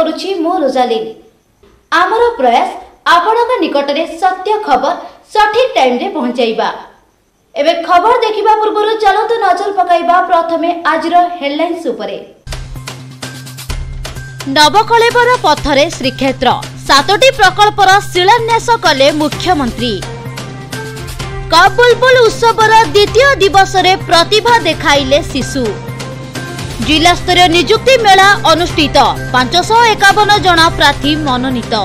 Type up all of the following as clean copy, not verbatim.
करुछि मो रोजालिन। आमर प्रयास आपणक निकटरे सत्य खबर सठिक टाइम रे पहुंचाइबा। एबे खबर देखिबा पूर्व चलतु नजर पकाइबा प्रथमे आजर हेडलाइंस उपरे। नवकलेबर पथरे श्रीक्षेत्र 7टी प्रकल्पर शिलान्यास कले मुख्यमंत्री। कबुलबुल उत्सवर द्वितीय दिवस रे प्रतिभा देखाइले शिशु। जिला स्तरीय नियुक्ति मेला अनुष्ठित 551 जन प्रार्थी मनोनीत।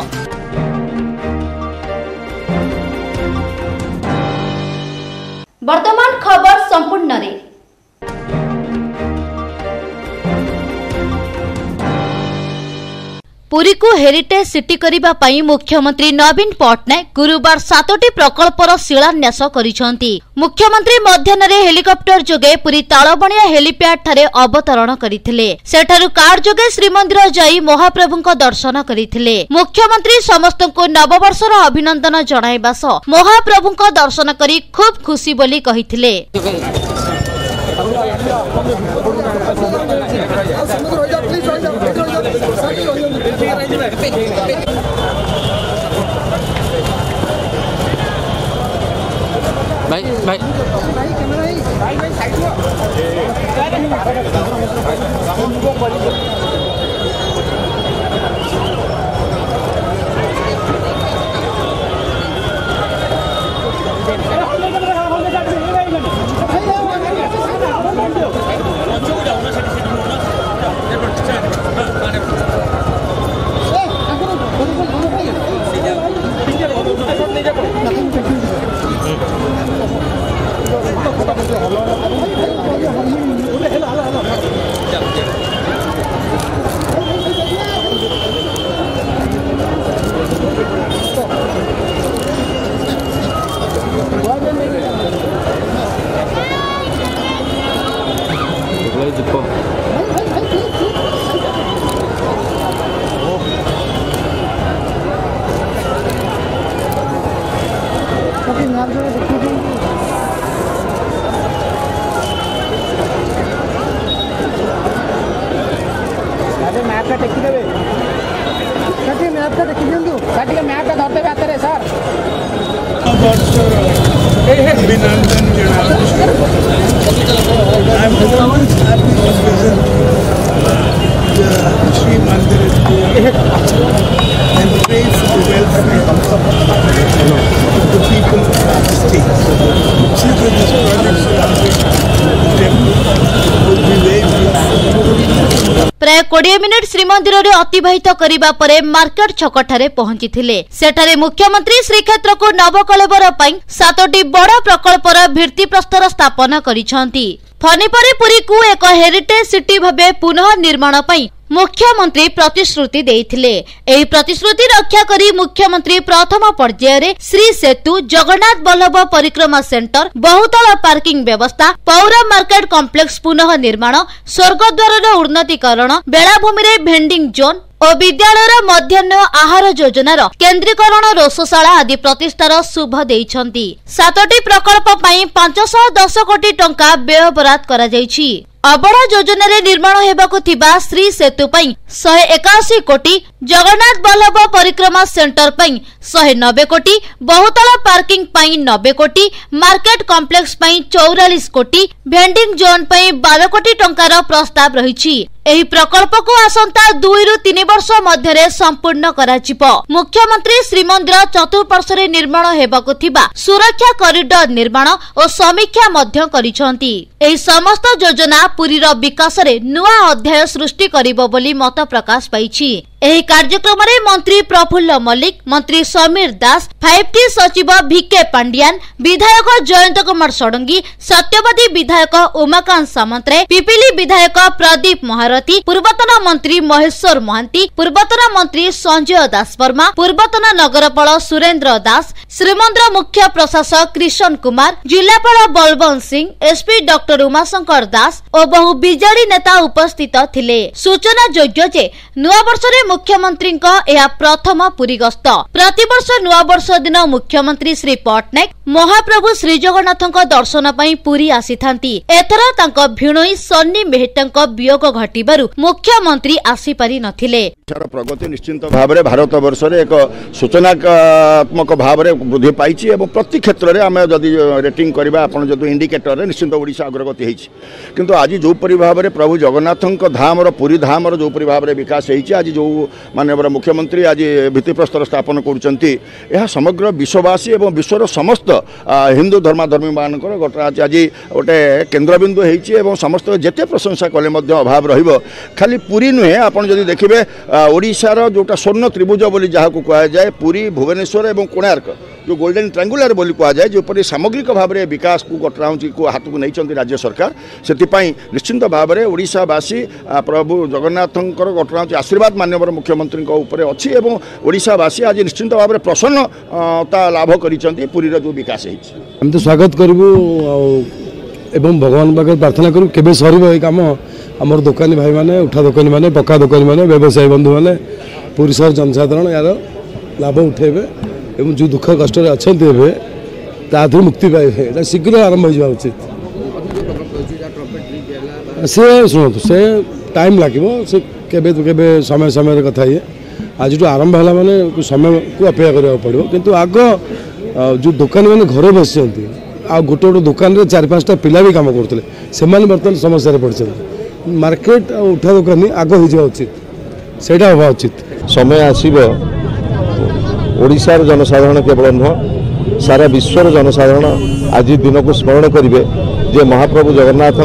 वर्तमान खबर संपूर्ण रे। पुरी को हेरिटेज सिटी करिबा पई मुख्यमंत्री नवीन पटनायक गुरुवार 7टी प्रकल्पर शिलान्यास करिसंती। मुख्यमंत्री मध्याह्न हेलिकॉप्टर जोगे पुरी तालबणिया हेलीपैड ठारे अवतरण करिथिले। सेठारु कार जोगे श्रीमंदिर जाई महाप्रभुଙ୍କ दर्शन करिथिले। मुख्यमंत्री समस्तको नववर्षर अभिनंदन जणाइबा सह महाप्रभुଙ୍କ दर्शन करी खूब खुशी बोली कहिथिले। प्राय 20 मिनिट श्रीमंदिर रे अतिबाहित करिबा परे मार्केट छकठारे पहुंचीथिले। सेठारे मुख्यमंत्री श्रीक्षेत्र को नवकलेबर पई 7टी बड़ प्रकल्पर भित्ति प्रस्तर स्थापन करिसंती। फनी परे पुरी को एक हेरिटेज सिटी भाबे पुनः निर्माण पई मुख्यमंत्री प्रतिश्रुति देइथिले। एही प्रतिश्रुति रक्षा करी मुख्यमंत्री प्रथम पर्याय रे श्री सेतु, जगन्नाथ बल्लभ परिक्रमा सेंटर, बहुतल पार्किंग व्यवस्था, पौर मार्केट कॉम्प्लेक्स पुनः निर्माण, स्वर्गद्वार उन्नतीकरण, बेलाभूमि रे भेंडिंग जोन और विद्यालय मध्याह्न आहार योजनार केन्द्रीकरण, रोषशाला आदि प्रतिष्ठार शुभ देइछंती। 7टी प्रकल्प पई 510 कोटी टंका व्यय बराद करा जायछि। अबड़ा योजना रे निर्माण हेबाकु थिबा श्री सेतु पई 181 कोटी, जगन्नाथ बल्लभ परिक्रमा सेंटर पई 190 कोटी, बहुतल पार्किंग पई 90 कोटी, मार्केट कॉम्प्लेक्स पई 44 कोटी, भेंडिंग जोन पई 12 कोटी टंकार प्रस्ताव रहिछि। एही प्रकल्प को आसंता 2 रु 3 वर्ष मध्यरे संपूर्ण कराजिबो। मुख्यमंत्री श्रीमंदिर चतुर्पार्श्व रे निर्माण हेबाकु थिबा सुरक्षा कॉरिडोर निर्माण और समीक्षा मध्य करिसंती। एही समस्त योजना पुरीर विकास रे नुआ अध्याय सृष्टि करिबो बोली मत प्रकाश पाइछि। एही कार्यक्रम रे मंत्री प्रफुल्ल मल्लिक, मंत्री समीर दास, 5T सचिव भिके पांडियान, विधायक जयंत कुमार षडंगी, सत्यवादी विधायक उमाकांत सामंतराय, पिपिली विधायक प्रदीप महारथी, पूर्वतन मंत्री महेश्वर महांती, पूर्वतन मंत्री संजय दास वर्मा, पूर्वतन नगरपाल सुरेंद्र दास, श्रीमंदिर मुख्य प्रशासक कृष्ण कुमार, जिलापाल बलवंत सिंह, एसपी डॉक्टर उमाशंकर दास और बहु बीजेडी नेता उपस्थित थिले। सूचना योग्य जे नुआ वर्ष रे मुख्यमंत्री प्रथम पुरी गस्त। प्रतिवर्ष नुआ वर्ष दिन मुख्यमंत्री श्री पट्टनायक महाप्रभु श्री जगन्नाथ दर्शन पई पुरी आसीथांती। एथर तांको भिणोई सन्नी मेहट्टा वियोग घटिबारु मुख्यमंत्री आसी पारि नथिले। प्रगति निश्चित भाव में भारत वर्ष एक सूचनात्मक भाव में वृद्धि पाई और प्रति क्षेत्र में आम जदि रेटिंग करवा आप जो इंडिकेटर निश्चित ओडिशा अग्रगति होती किंतु आज जोपरी भाव में प्रभु जगन्नाथ धाम पुरी धाम जोपरी भाव में विकास होती आज जो माननीय मुख्यमंत्री आज भित्तिप्रस्तर स्थापन कर समग्र विश्ववासी और विश्वर समस्त हिंदू धर्माधर्मी मान आज गोटे केन्द्रबिंदु हो समस्त जिते प्रशंसा कले अभाव खाली पुरी नुहे आप देखिए ओडिशार जोटा स्वर्ण त्रिभुज बोली जहाँ को कहुए पुरी भुवनेश्वर और कोणार्क जो गोल्डन ट्रायंगुलर बोली कहुए जोपरि सामग्रिक भाव में विकास को गटराउंची को हाथ को नहीं राज्य सरकार से निश्चिंत भाव में ओडिशावासी प्रभु जगन्नाथ गटराउंची आशीर्वाद माननीय मुख्यमंत्री अच्छी और ओडिशावासी आज निश्चिंत भाव में प्रसन्नता लाभ कर पुरी जो विकास हम तो स्वागत करूँ एवं भगवान पाखे प्रार्थना करूँ केबे सर कम आमर दुकानी भाई माने उठा दुकानी माने पक्का दुकानी माने व्यवसायी बंधु माने पूरी शहर जनसाधारण यार लाभ उठेबे एवं जो दुख कष्ट अच्छा मुक्ति पाइबे शीघ्र आरंभ हो उचित से शुणु से टाइम लगे से केबे समय समय कथा ये आज जो आरंभ है माने समय को अपेक्षा करने पड़ो किंतु आग जो दुकानी मैंने घर बस आ गोटे गोटे दुकान में 4-5टा पिला भी काम करते से बर्तमान समस्या पड़ते मार्केट उठा दुकानी आग हो उचित से हवा उचित समय आसब ओडिशार जनसाधारण केवल नुह सारा विश्वर जनसाधारण आज दिन को स्मरण करेंगे जे महाप्रभु जगन्नाथ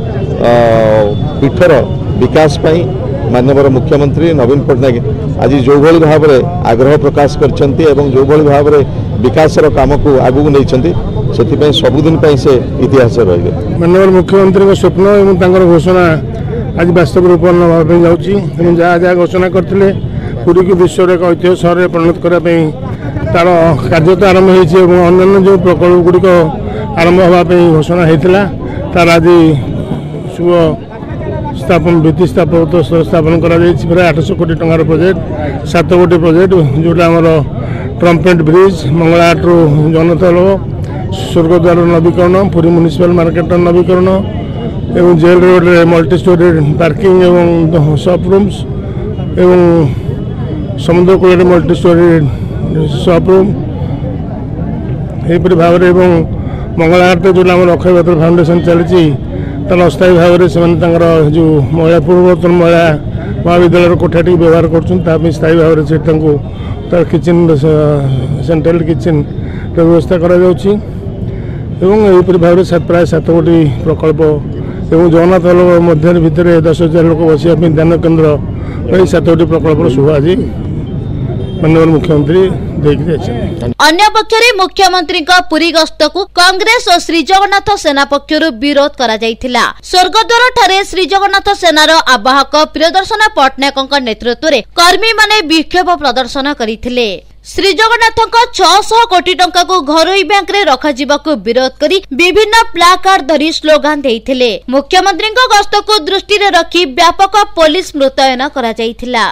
पीठर विकास पाई माननीय मुख्यमंत्री नवीन पट्टनायक आज जो भाई भाव में आग्रह प्रकाश कर जो भाई भाव में विकासर काम को आगू नहीं से सबुदिन से इतिहास रही माननीय मुख्यमंत्री स्वप्न और घोषणा आज वास्तव रूपायन भाव जाऊँगी जहाँ जहाँ घोषणा करते पुरी को विश्व एक ऐतिह्य सहर में परिणत करने तार कार्य तो आरंभ होन्य जो प्रकल्प गुड़िक आरंभ होगापी घोषणा होता तार आज शुभ स्थापन भित्ति स्थापन कर प्राय 800 कोटी टंकार प्रोजेक्ट 7 कोटी प्रोजेक्ट जोटा आमर ट्रम्पेट ब्रिज मंगलाहाट रु जनतल स्वर्गद्वार नवीकरण पुरी म्युनिसिपल मार्केट नवीकरण एवं jail road multi storey parking एवं शॉप रूम्स एवं समुद्र कूल मल्टी स्टोरी शॉप रूम यहपरी भाव में मंगलाहाट जो अक्षय पात्र फाउंडेशन चली तार अस्थायी भाव में जो महिला पूर्ववर्तन महिला महाविद्यालय कोठाटी व्यवहार कर स्थायी भाव में तार किचेन सेंट्रल किचेन व्यवस्था करी भाव में प्राय 7 कोटी प्रकल्प एवं जगन्नाथ मध्य भितर 10,000 लोक बसिया ध्यान केन्द्र 7 कोटी प्रकल्प शुभ आज माननीय मुख्यमंत्री अन्य पक्षरे मुख्यमंत्री पुरी गस्त को कांग्रेस और श्री जगन्नाथ सेना पक्षर विरोध करा जायथिला। स्वर्गद्वार ठारे श्री जगन्नाथ सेनार आवाहक प्रियदर्शन पट्टनायक नेतृत्व में कर्मी माने विक्षोभ प्रदर्शन करथिले। श्री जगन्नाथ 600 कोटी टंका को घरोई बैंक रे रखा जिबाकु विरोध करी विभिन्न प्लाकार्ड धरी स्लोगान देइथिले। मुख्यमंत्री गस्त को दृष्टि रे रखी व्यापक पुलिस मुतयन करा जायथिला।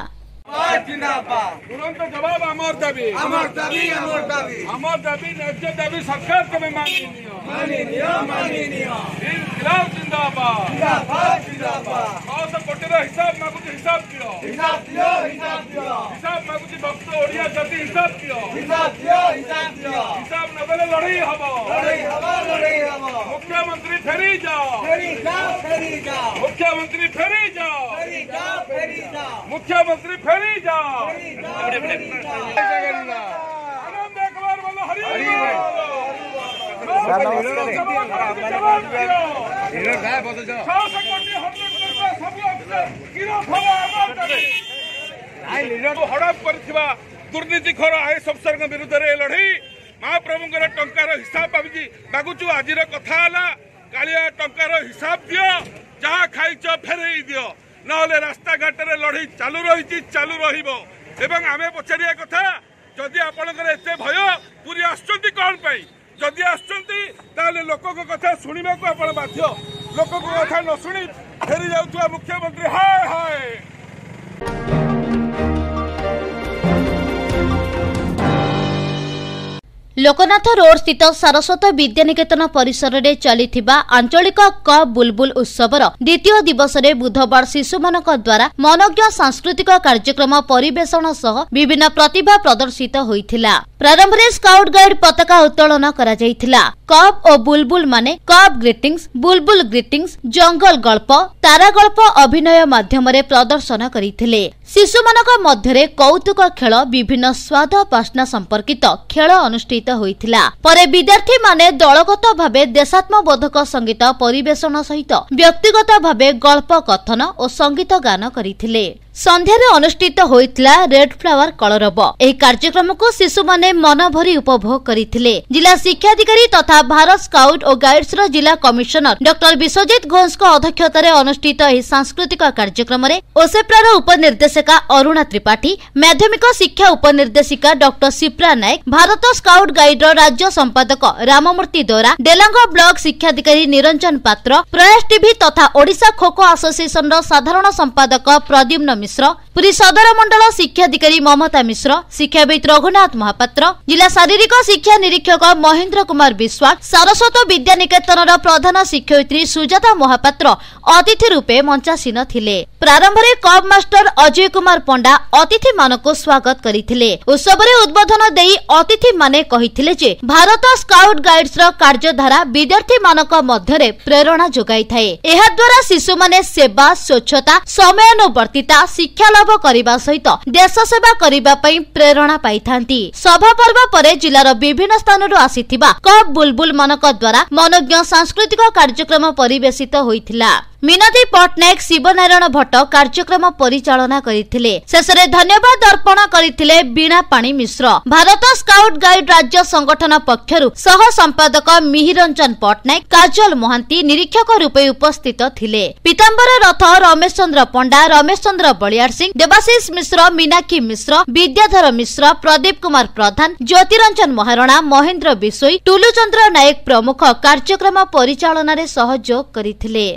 तुरंत जवाब अमर दाबी न्याय दाबी सरकार कभी माननीय खिलाफ जिंदाबाद 600 कोटी हिसाब मागुची हिसाब मागुची भक्त ओडिया जाति हिसाब नबेले लड़ाई हबो मुख्यमंत्री फेरी जाओ मुख्यमंत्री फेरी जाओ मुख्यमंत्री फेरी जाओ आनंद एक बार बोलो हरि हड़प कर दुर्नीतिखोर आईएएस अफसर विरुद्ध लड़ई महाप्रभुंर टंकार हिसाब मागुचु आज कथा कालिया टंकार हिसाब दियो जहाँ खाइच फेरई दियो नहले रास्ता घाट लड़ई चालू रही चालू रही आमे पचारिया कथा जदि आपणकर एत भय पूरी आसुच्च कौन पाई जदि आसुच्च लोक कथा शुणा आप बाध्य लोक कथा न शुणी फेरी जाऊा मुख्यमंत्री हाय हाय। लोकनाथ रोड स्थित सारस्वत विद्यानिकेतन परिसर में चलिथिबा आंचलिक क बुलबुल उत्सवर द्वितीय दिवस में बुधवार शिशु मानक द्वारा मनोज्ञ सांस्कृतिक कार्यक्रम परिवेषण सह विभिन्न प्रतिभा प्रदर्शित होइथिला। प्रारंभ में स्काउट गाइड पताका उत्तोलन करा जाइथिला। कप और बुलबुल माने कप ग्रीटिंग्स, बुलबुल ग्रीटिंग्स, जंगल गल्प, तारा गल्प अभिनय माध्यम प्रदर्शन करिथिले। शिशु मानक मध्य कौतुक खेल विभिन्न स्वाद बास्ना संपर्कित खेल अनुष्ठित होइथिला। परे विद्यार्थी माने दलगत भावे देशात्मबोधक संगीत परिवेषण सहित व्यक्तिगत भावे गल्प कथन और संगीत गान करिथिले। संध्यारे अनुष्ठित होइथिला रेड फ्लावर कलरव। एही कार्यक्रम को शिशु माने मन भरी उपभोग करिथिले। जिला शिक्षाधिकारी तथा भारत स्काउट और गाइड्स रो जिला कमिशनर डॉक्टर विश्वजीत घोष को अध्यक्षता रे अनुष्ठित एही सांस्कृतिक कार्यक्रम रे ओसेप्रा रो उपनिर्देशिका अरुणा त्रिपाठी, माध्यमिक शिक्षा उपनिर्देशिका doctor Sipra Nayak, Bharat scout guide रो राज्य संपादक राममूर्ति दोरा, डेलांग ब्लॉक शिक्षाधिकारी निरंजन पात्र, प्रयास टीवी तथा ओडिशा खो खो एसोसिएशन रो साधारण संपादक प्रद्युम्न मिश्र, पुरी सदर मंडल शिक्षाधिकारी ममता मिश्र, शिक्षाविद रघुनाथ महापात्र, जिला शारीरिक शिक्षा निरीक्षक महेंद्र कुमार विश्वास, सारस्वत विद्यानिकेतन प्रधान शिक्षयित्री सुजाता महापात्र अतिथि रूपे मंचासीन थिले। प्रारंभ में कप मास्टर अजय कुमार पंडा अतिथि मानक स्वागत करिथिले। उत्सव रे उद्बोधन देई अतिथि माने कहिथिले जे भारत स्काउट गाइड्स रो कार्यधारा विद्यार्थी मानक मध्य प्रेरणा जोगाई थाए। एहा द्वारा शिशु माने सेवा, स्वच्छता, समयानुवर्तिता शिक्षा लाभ करने सहित देश सेवा करने प्रेरणा पाई। सभा पर्व पर जिलार विभिन्न स्थान आसीथिबा कप बुलबुल मानक द्वारा मनोज्ञ सांस्कृतिक कार्यक्रम परिवेशित होइथिला। मिनती पट्टनायक, शिवनारायण भट्ट कार्यक्रम परिचालना करिथिले। शेषरे धन्यवाद अर्पण करिथिले बीणा पाणी मिश्र। भारत स्काउट गाइड राज्य संगठन पक्षरु सह संपादक मिहिरंजन पट्टनायक, काजल महांती निरीक्षक रूपे उपस्थित थिले। पीतांबर रथ, रमेश चंद्र पंडा, रमेश चंद्र बलियार सिंह, देवाशीष मिश्र, मीनाक्षी मिश्र, विद्याधर मिश्र, प्रदीप कुमार प्रधान, ज्योतिरंजन महारणा, महेंद्र बिशोई, टुलु चंद्र नायक प्रमुख कार्यक्रम परिचालन रे सहयोग करिथिले।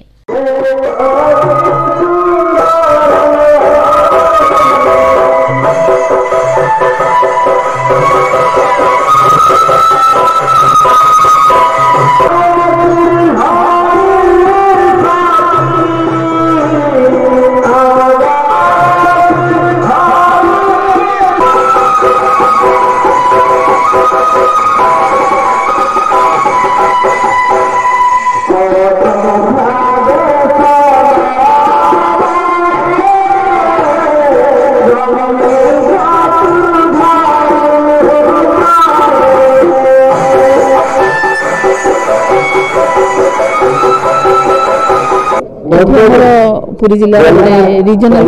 पुरी जिला रिजनल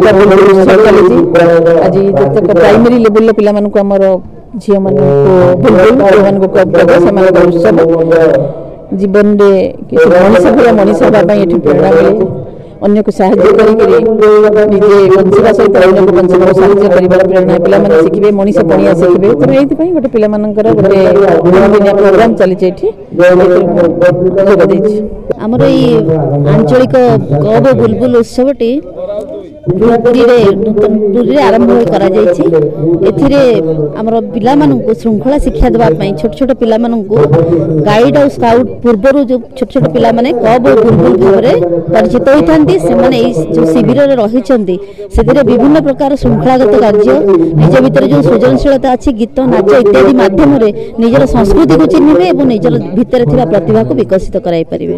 आज जब प्राइमरी लेवल पिला झील मान जीवन में मनीष हाँपाई प्रेरणा मिले। अन्य को साहाय्य निजे बंचा सहित अन्य को बंचा साहाय्य कर प्रेरणा पे शिखे मनीष पणिया शिखे। तेणु ये गोटे पिला गोटे प्रोग्राम चली आमर ये आंचलिक कप बुलबुल उत्सवटी पुरी आरंभ कर पिला श्रृंखला शिक्षा देवाई छोट छोट पिला गाइड और स्काउट पूर्व जो छोट छोट पिला कप और बुलबुल भाव परिचित होती जो शिविर रही विभिन्न प्रकार श्रृंखलागत कार्य निज भीतर जो सृजनशीलता अच्छी गीत नाच इत्यादि माध्यम निजर संस्कृति को चिन्हे और निजर भीतर प्रतिभा को विकसित कराई पारे।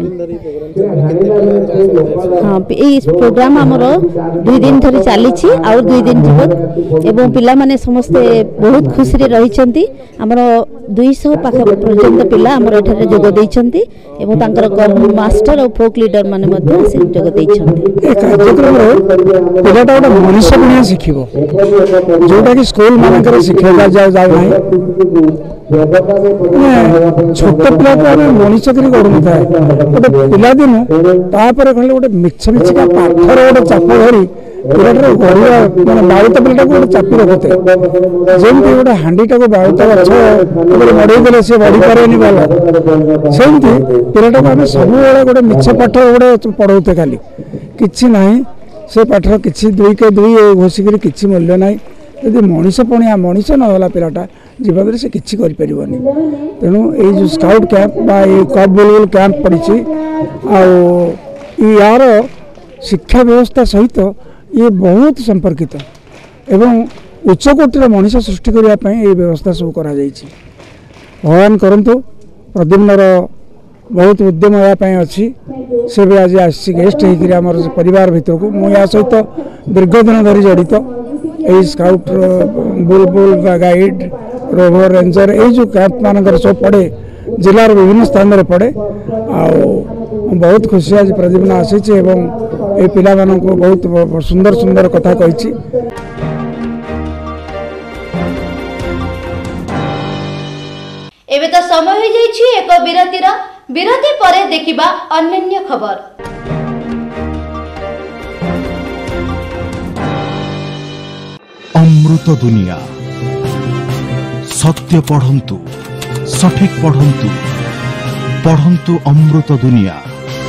हाँ ये प्रोग्राम आमर 2 दिन धरी चली 2 दिन जीवन पिला माने समस्ते बहुत खुशी रही आमर 200 पाख पर्यंत पिला आमर एठारे जोग देइछंती एवं तांकर मास्टर और फोक लीडर माने मध्ये से जोग देइछंती। कार्यक्रम पिलाटा गोटे मनुष्य बनिया शिखिबो जोटा कि स्कूल मानकर शिक्षा जाऊ नाही छोट पिला को आम मनीषगिरी करूँ था गोटे पिला दिन तापर कहले गोटे मिछ मिछिका पाथर गोटे चाप धरी पिलाटर गढ़िया मैंने बाउता पिलाटा गोटे चापी रखुते जमी गोटे हांडीटा को बाउता गछ मड़े देले से बढ़ी पारे भल सेमती पिलाटा को आम सब गोटे मिछ पाठ गोटे पढ़ाते खाली किसी ना से पाठर कि 2 के 2 घोषिक किसी मूल्य ना यदि मनीष पणिया मनीष नहला पिलाटा जीवन से किसी करें तेणु ये स्काउट कैंप बा कप बुलबुल कैंप पड़ी यार शिक्षा व्यवस्था सहित ये बहुत संपर्कित एवं उच्चकोटीर मनीष सृष्टि करने ये व्यवस्था सब करा भगवान करंतु प्रद्युम्नर बहुत उद्यम यापाई अच्छी से भी आज आसी गेस्ट होकर परिवार भितर को मुझे या सहित दीर्घ दिन धरी जड़ित यही स्काउट बुलबुल गाइड रोवर रेंजर ये जो कैंप मानक सब पड़े जिलार विभिन्न स्थान में पड़े बहुत खुशी आज प्रद्युम्न आसी ये पिला को बहुत सुंदर सुंदर कथा कही। एबे तो समय हो जाइछि एक विरति परे देखिबा अन्य खबर। अमृत दुनिया सत्य पढ़ंतु सठिक पढ़ंतु अमृत दुनिया।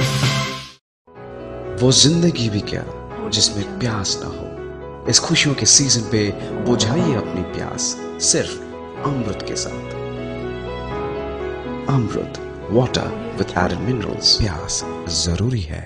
वो जिंदगी भी क्या जिसमें प्यास ना हो, इस खुशियों के सीजन पे बुझाइए अपनी प्यास सिर्फ अमृत के साथ। Amrit water with added minerals, प्यास जरूरी है।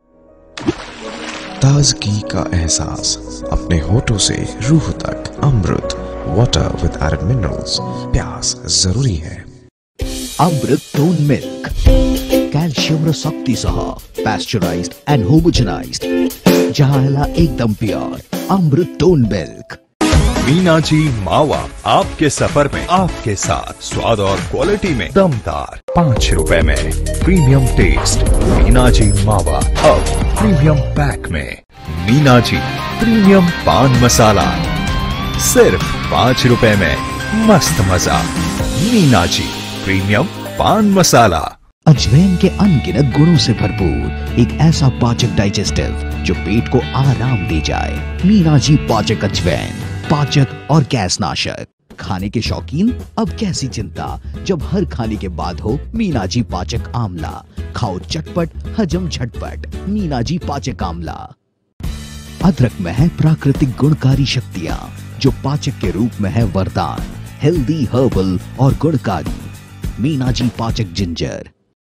ताजगी का एहसास अपने होठों से रूह तक। Amrit water with added minerals, प्यास जरूरी है। अमृत टोन मिल्क कैल्शियम शक्ति सह पैस्चराइज्ड एंड होमोजेनाइज्ड जहां एकदम प्योर अमृत टोन मिल्क। मीनाजी मावा आपके सफर में आपके साथ, स्वाद और क्वालिटी में दमदार। 5 रुपए में प्रीमियम टेस्ट। मीनाजी मावा अब प्रीमियम पैक में। मीनाजी प्रीमियम पान मसाला सिर्फ 5 रुपए में, मस्त मजा। मीनाजी प्रीमियम पान मसाला। अजवैन के अनगिनत गुणों से भरपूर एक ऐसा पाचक डाइजेस्टिव जो पेट को आराम दे जाए। मीनाजी पाचक अजवैन, पाचक और गैस नाशक। खाने के शौकीन अब कैसी चिंता जब हर खाने के बाद हो मीनाजी पाचक आमला। खाओ चटपट हजम झटपट। मीनाजी पाचक आमला। अदरक में है प्राकृतिक गुणकारी शक्तियां जो पाचक के रूप में है वरदान। हेल्दी हर्बल और गुणकारी। मीनाजी पाचक जिंजर।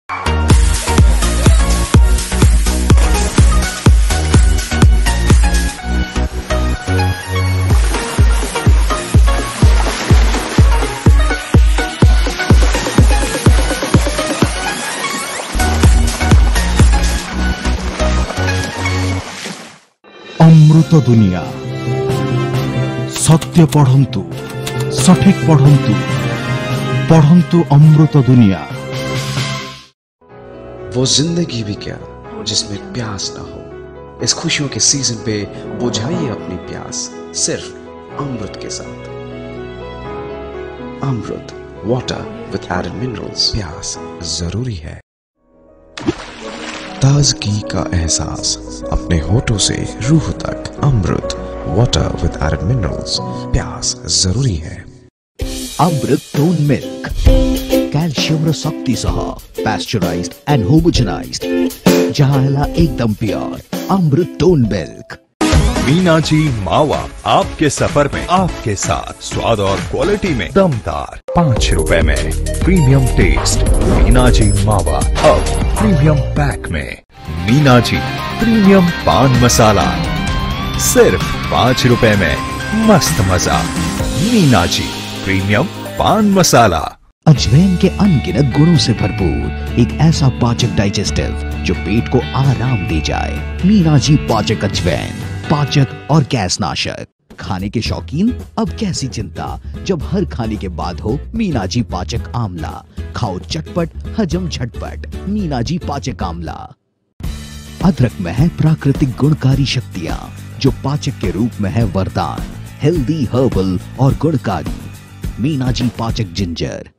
अमृत दुनिया सत्य पढ़ंतु सठिक पढ़ंतु अमृत दुनिया। वो जिंदगी भी क्या जिसमें प्यास ना हो, इस खुशियों के सीजन पे बुझाइए अपनी प्यास सिर्फ अमृत के साथ। Amrit water with added minerals, प्यास जरूरी है। ताजगी का एहसास अपने होठों से रूह तक। Amrit water with added minerals, प्यास जरूरी है। अमृत टोन मिल्क कैल्शियम शक्ति सह पैस्चराइज्ड एंड होमोजेनाइज्ड जहां एकदम प्योर अमृत टोन मिल्क। मीनाजी मावा आपके सफर में आपके साथ, स्वाद और क्वालिटी में दमदार। 5 रुपए में प्रीमियम टेस्ट। मीनाजी मावा अब प्रीमियम पैक में। मीनाजी प्रीमियम पान मसाला सिर्फ 5 रुपए में, मस्त मजा। मीनाजी प्रीमियम पान मसाला। अजवैन के अनगिनत गुणों से भरपूर एक ऐसा पाचक डाइजेस्टिव जो पेट को आराम दे जाए। मीनाजी पाचक अजवैन, पाचक और गैस नाशक। खाने के शौकीन अब कैसी चिंता जब हर खाने के बाद हो मीनाजी पाचक आमला। खाओ चटपट हजम झटपट। मीनाजी पाचक आमला। अदरक में है प्राकृतिक गुणकारी शक्तियां जो पाचक के रूप में है वरदान। हेल्दी हर्बल और गुणकारी। मीनाजी पाचक जिंजर।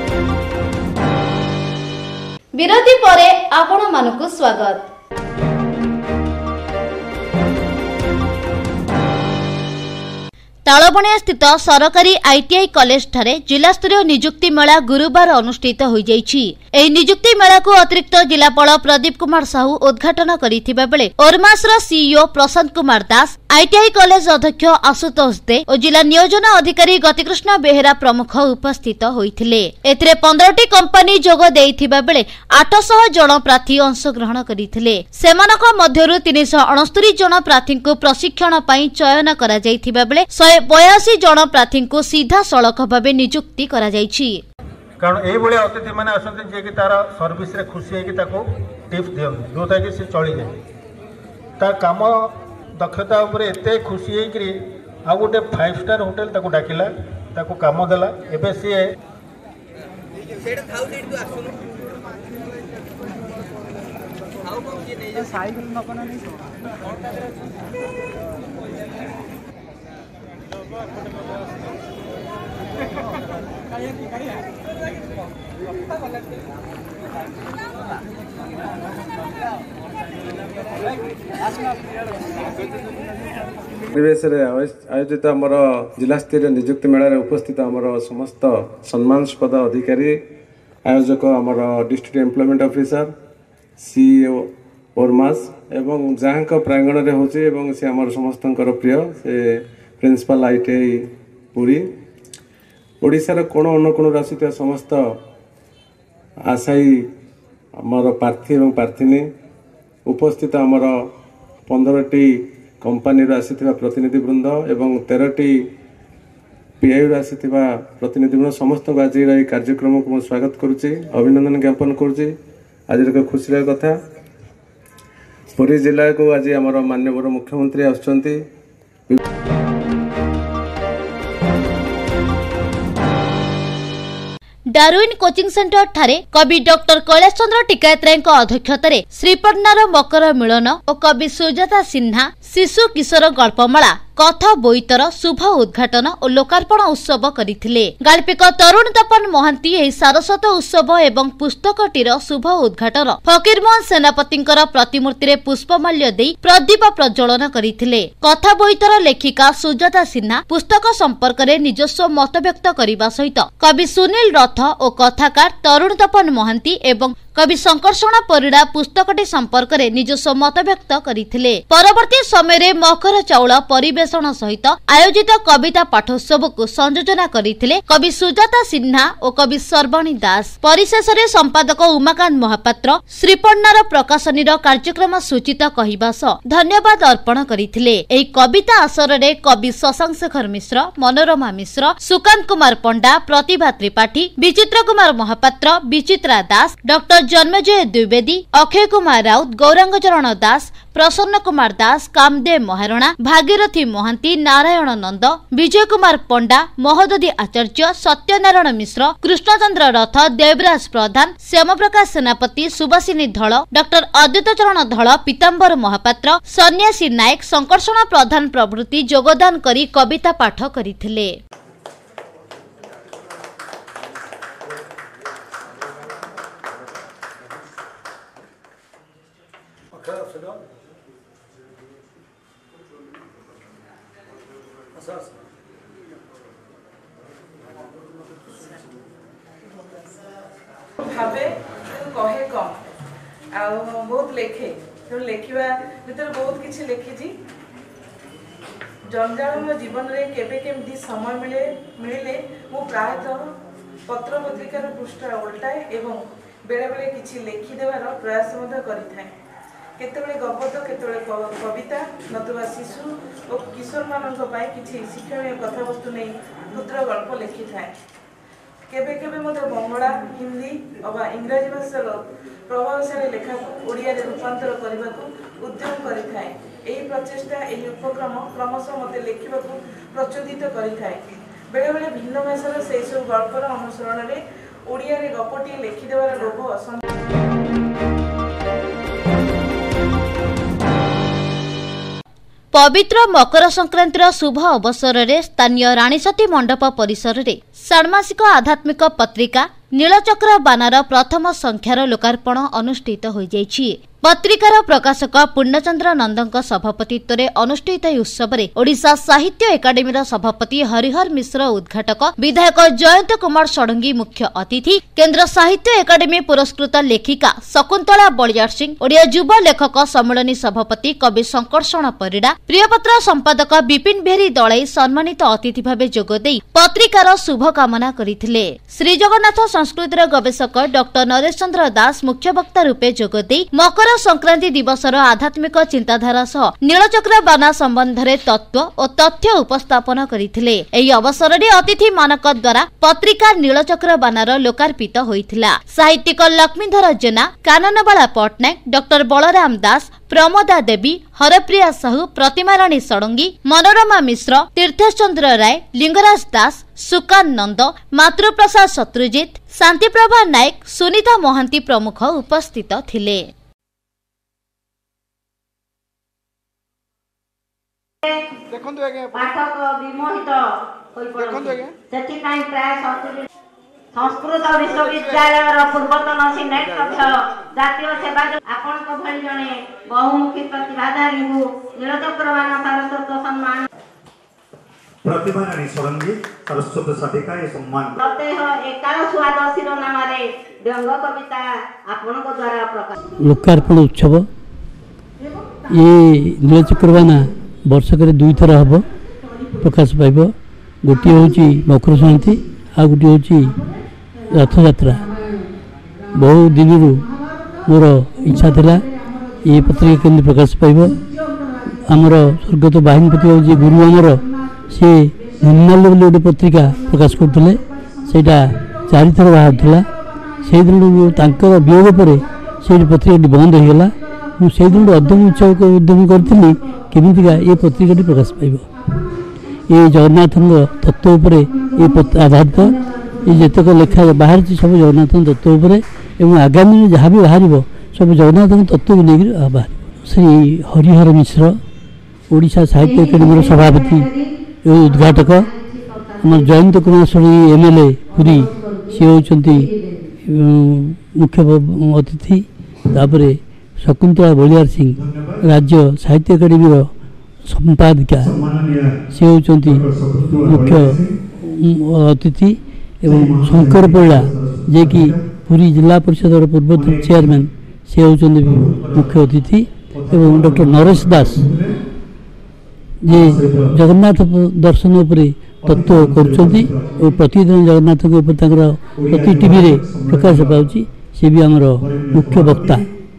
विरति परे आपण मानकु स्वागत। तालबणिया स्थित सरकारी आईटीआई कॉलेज ठारे जिला स्तरीय नियुक्ति मेला गुरुवार अनुष्ठित हो जाइछि। एही नियुक्ति मेला को अतिरिक्त जिलापाल प्रदीप कुमार साहू उद्घाटन करिथिबा बेले ओरमासर CEO Prashant Kumar Das, ITI college अध्यक्ष आशुतोष दे और जिला नियोजन अधिकारी गतिकृष्ण बेहेरा प्रमुख उपस्थित होइथिले। एथिरे 15टी कंपनी जोग देइथिबा बेले 800 जन प्रार्थी अंशग्रहण करिथिले। सेमानक मध्यरु 369 जन प्रार्थी को प्रशिक्षण पई चयन करा जाइथिबा बेले 182 जन प्रार्थी को सीधा सड़क भाबे नियुक्ति करा जाइछि। कारण ए भले अतिथि माने आसंते जे कि तार सर्विस रे खुशी है कि ताको टिप्स दियन जोता कि से चली जाए ता काम दक्षता ऊपर एते खुशी है कि आ गोटे 5 स्टार होटल ताको डाकिला ताको काम देला एबे से सेड थाउ सेड तो आसुनो हाउ कम जे नै साइकिल न कोना नै परिवेश आयोजित आमर जिला स्तरीय नियुक्ति मेला उपस्थित आमर समस्त सम्मानस्पद अधिकारी आयोजक आमर district employment officer CEO Ormas एवं जहाँ प्रांगण में होची से आमर समस्त प्रिय से प्रिंसिपल आईटीआई पुरी ओडिशार कोण अनुकोण आसुवा समस्त आशायी आमर प्रार्थी एवं प्रार्थिनी उपस्थित आमर 15टी कंपानी आसीथिबा प्रतिनिधि वृंद एवं 13टी पीआई आसीथिबा प्रतिनिधि वृंद समस्त आज ये कार्यक्रम को स्वागत करुच्ची अभिनंदन ज्ञापन करुच्ची। आज एक खुशी कथा पुरी जिला को आज आमर माननीय मुख्यमंत्री आसुचंती। डार्विन कोचिंग सेंटर ठारे कवि डॉक्टर कैलाश चंद्र टिकायतराय अध्यक्षतार श्रीपन्नार मकर मिलन और कवि सुजाता सिन्हा शिशु किशोर गल्पमाला कथा बोईतर शुभ उद्घाटन और लोकार्पण उत्सव करथिले। गाल्पिक तरुण तपन महांती एही सारस्वत उत्सव एवं पुस्तकटीर शुभ उद्घाटन फकीरमोहन सेनापतिंकर प्रतिमूर्ति रे पुष्पमाल्य देई प्रदीप प्रज्वलन करथिले। कथा बोईतर लेखिका सुजाता सिन्हा पुस्तक संपर्क रे निजस्व मत व्यक्त करने सहित कवि सुनील रथ और कथाकार तरुण तपन महांती एवं कवि संकर्षण परिड़ा पुस्तकटी संपर्क में निजस्व मत व्यक्त करथिले। परवर्ती समय रे मकर चाउल परिवेषण सहित आयोजित कविता पाठोत्सव को संयोजना करथिले कवि सुजाता सिन्हा और कवि सर्वाणी दास। परिशेष रे संपादक उमाकांत महापात्र श्रीपन्नार प्रकाशनी कार्यक्रम सूचित कहवा सह धन्यवाद अर्पण करथिले। एही कविता आसर रे कवि शशांक शेखर मिश्र, मनोरमा मिश्र, सुकांत कुमार पंडा, प्रतिभा त्रिपाठी, विचित्र कुमार महापात्र, विचित्रा दास, डॉक्टर जन्मजय द्विवेदी, अक्षय कुमार राउत, गौरांग चरण दास, प्रसन्न कुमार दास, कामदेव महारणा, भागीरथी महांती, नारायण नंद, विजय कुमार पंडा, महोदधी आचार्य, सत्यनारायण मिश्र, कृष्णचंद्र रथ, देवराज प्रधान, श्यामप्रकाश सेनापति, सुभाषिनी धळ, डॉक्टर अद्वैत चरण धळ, पीताम्बर महापात्र, सन्यासी नायक, संकर्षण प्रधान प्रभृति योगदान करी कविता पाठ करथिले। भावे कहे कम आ बहुत लेखे तो लेखिबा भीतर बहुत किछि लेखिजी। जंजाल मो जीवन रे केबे केमती समय मिले मु प्रायतः पत्र पत्रिकार पृष्ठ उल्टाए एवं बेले बेले किछि लेखि देवार प्रयास मध्य करिथाए। केतेबेले गप केतेबेले कविता नतुबा शिशु और किशोर मानक पाई किछि शिक्षणीय कथावस्तु नै क्षुद्र गल्प लेखि थाए। केबे केबे मते बंगला, हिंदी अबा इंग्रजी भाषार प्रभावशाली लेखा को ओडिया रे रूपांतर करने को उद्यम करिथाए। एही प्रचेष्टा एही उपक्रम क्रमशः मते लेखिबाकू प्रचोदित करिथाए। बेले बेले भिन्न भाषार से सब गल्पर अनुसरण रे ओडिया रे गपटी लेखि देवार लोभ पवित्र मकर संक्रांतिर शुभ अवसर में स्थानीय रानीसती मंडप परिसर में षाण्मासिक आध्यात्मिक पत्रिका नीलचक्र बानार प्रथम संख्यार लोकार्पण अनुष्ठित हो जाइछि। पत्रिकार प्रकाशक पूर्णचंद्र नंदक सभापतित्व में अनुष्ठित उत्सव में ओडिशा साहित्य एकाडेमी सभापति हरिहर मिश्र उद्घाटक, विधायक जयंत कुमार षडंगी मुख्य अतिथि, केन्द्र साहित्य एकाडेमी पुरस्कृत लेखिका शकुंतला बलियार सिंह, ओडिया युवा लेखक सम्मेलनी सभापति कवि शंकरषण परिड़ा, प्रियपत्र संपादक विपिन बेहरी दलाई सम्मानित अतिथि भाव जोगदे पत्रिकार शुभकामना करथिले। श्री जगन्नाथ संस्कृतिर गवेषक डॉक्टर नरेश चंद्र दास मुख्य वक्ता रूपे जोगदे मकर संक्रांति दिवसर आध्यात्मिक चिंताधारा सह नीलचक्र बाना संबंध में तत्व और तथ्य उपस्थापन करथिले। एही अवसर में अतिथि मानक द्वारा पत्रिका नीलचक्र बानार लोकार्पित होइथिला। साहित्यिक लक्ष्मीधर जेना, काननबाला पट्टनायक, डॉक्टर बलराम दास, प्रमोदा देवी, हरप्रिया साहू, प्रतिमा राणी षडंगी, मनोरमा मिश्र, तीर्थेश चंद्र राय, लिंगराज दास, सुकान नंद, मातृप्रसाद शत्रुजित, शांतिप्रभा नायक, सुनीता महांती प्रमुख उपस्थित थिले। पाठक विमोहित संस्कृत विश्वविद्यालय पूर्वतन सिनेटक्ष जातीय सेवा आपण भली जड़े बहुमुखी प्रतिभाधारी नीलचक्र बाना सारस्वत सम्मान प्रतिभा राणी षडंगी सरस्वत साधिका ये सम्मान प्रत्येह एकाल स्वाद शिरोनाम व्यंग कविता आपण द्वारा प्रकाश लोकार्पण उत्सव ये नीलचक्र बाना वर्षक 2 थर हम प्रकाश पाइब। गोटे हूँ मकर संक्रांति आ गोटे हूँ रथयात्रा। बहु दिन मोर इच्छा थिला ये पत्रिका केंद्र प्रकाश पाइब। आमर स्वर्गत बाहिनीपति बाबू जी गुरु आमर सी निर्माल्य गोटे पत्रिका प्रकाश करते से 4 थर बाहर से दिन वियोग पर से पत्रिका बंद हो गला। मुझे दिन उद्यम करी केमितिका ये पत्रिका प्रकाश पाइब। ये जगन्नाथ तत्व उपर आधारित ये जितक लेखा बाहर सब जगन्नाथ तत्व उपर एवं आगामी जहाँ भी बाहर सब जगन्नाथ तत्व को लेकर बाहर। श्री हरिहर मिश्र ओडिशा साहित्य एकाडेमी सभापति एवं उद्घाटक, आम जयंत कुमार षडंगी एमएलए पुरी सी होती मुख्य अतिथि। तापर शकुंतला बलियार सिंह राज्य साहित्य एकाडेमी संपादिका सी होती मुख्य अतिथि एवं शंकर परिड़ा जे कि पुरी जिला परिषद पूर्वतन चेयरमैन सी होती मुख्य अतिथि एवं डॉक्टर नरेश दास जे जगन्नाथ दर्शन उपरे तत्व करुँच प्रतिदिन जगन्नाथ प्रति टीवी प्रकाश पाऊँच सी भी आमर मुख्य वक्ता।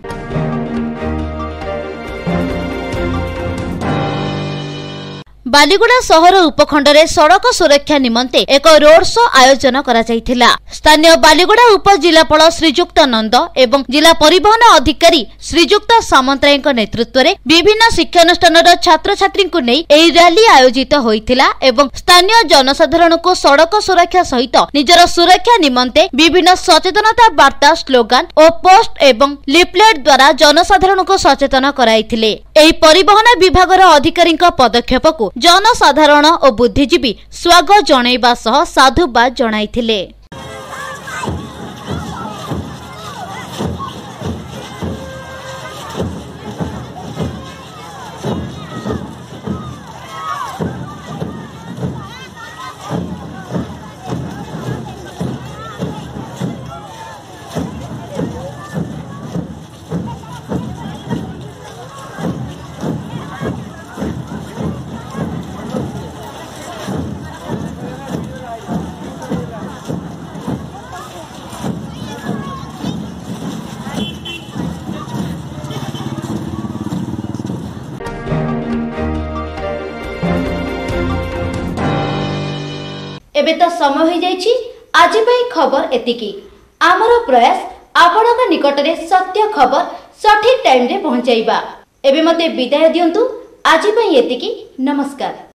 बालीगुड़ा सहर उपखंड में सड़क सुरक्षा निमंते एक रोड शो आयोजन करा जायथिला। स्थानीय बालीगुड़ा उपजिलापाल श्रीजुक्त नंद एवं जिला परिवहन अधिकारी श्रीजुक्त सामंतराय नेतृत्व में विभिन्न शिक्षानुष्ठान छात्र छात्री को नहीं एही रैली आयोजित होइथिला एवं स्थानीय जनसाधारण को सड़क सुरक्षा सहित निजर सुरक्षा निमंते विभिन्न सचेतनता वार्ता, स्लोगान और पोस्ट एवं लिफलेट द्वारा जनसाधारण को सचेतन कराइथिले। एही परिवहन विभाग अधिकारी पदक्षेप को जनसाधारण और बुद्धिजीवी स्वागत जणाइबा सह साधुवाद जणाइथिले। एबे तो समय हो जाइछि आज पई खबर एतिकी। आमर प्रयास आपनक निकटरे सत्य खबर सठिक टाइम रे पहुंचाइबा। एबे मते विदाय दियंतु। आज पई एतिकी। नमस्कार।